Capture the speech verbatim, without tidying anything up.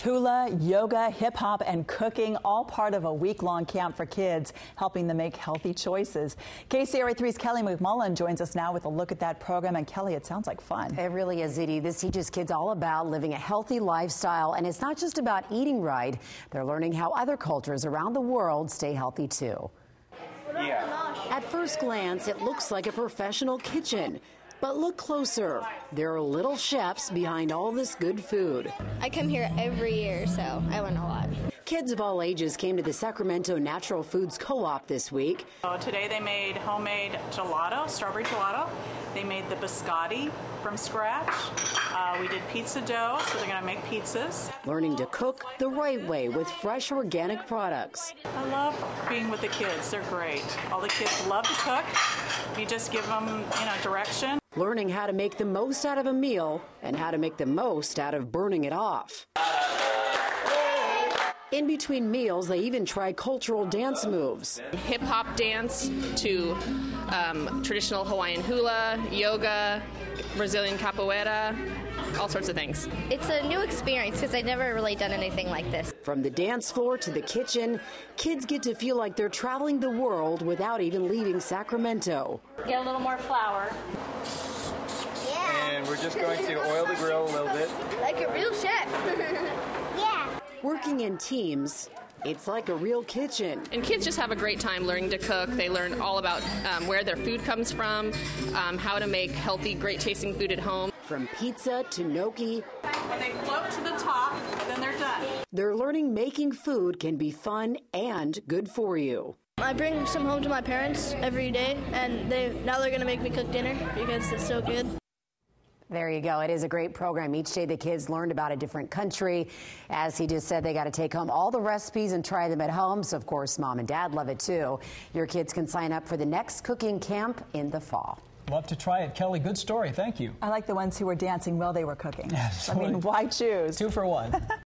Hula, yoga, hip hop, and cooking, all part of a week-long camp for kids, helping them make healthy choices. K C R A three's Kelly McMullen joins us now with a look at that program. And Kelly, it sounds like fun. It really is, Edie. This teaches kids all about living a healthy lifestyle, and it's not just about eating right. They're learning how other cultures around the world stay healthy too. Yeah. At first glance, it looks like a professional kitchen. But look closer. There are little chefs behind all this good food. I come here every year, so I learn a lot. Kids of all ages came to the Sacramento Natural Foods Co-op this week. So today they made homemade gelato, strawberry gelato. They made the biscotti from scratch. Uh, we did pizza dough, so they're going to make pizzas. Learning to cook the right way with fresh organic products. I love being with the kids. They're great. All the kids love to cook. You just give them, you know, direction. Learning how to make the most out of a meal and how to make the most out of burning it off. In between meals, they even try cultural dance moves. Hip-hop dance to um, traditional Hawaiian hula, yoga, Brazilian capoeira, all sorts of things. It's a new experience because I've never really done anything like this. From the dance floor to the kitchen, kids get to feel like they're traveling the world without even leaving Sacramento. Get a little more flour. Yeah. And we're just going to oil the grill a little bit. Like a real chef. Yeah. Working in teams, it's like a real kitchen. And kids just have a great time learning to cook. They learn all about um, where their food comes from, um, how to make healthy, great-tasting food at home. From pizza to gnocchi. When they float to the top, then they're done. They're learning making food can be fun and good for you. I bring some home to my parents every day, and they now they're going to make me cook dinner because it's so good. There you go. It is a great program. Each day the kids learned about a different country. As he just said, they got to take home all the recipes and try them at home. So, of course, mom and dad love it, too. Your kids can sign up for the next cooking camp in the fall. Love to try it. Kelly, good story. Thank you. I like the ones who were dancing while they were cooking. Yes, I mean, why choose? Two for one.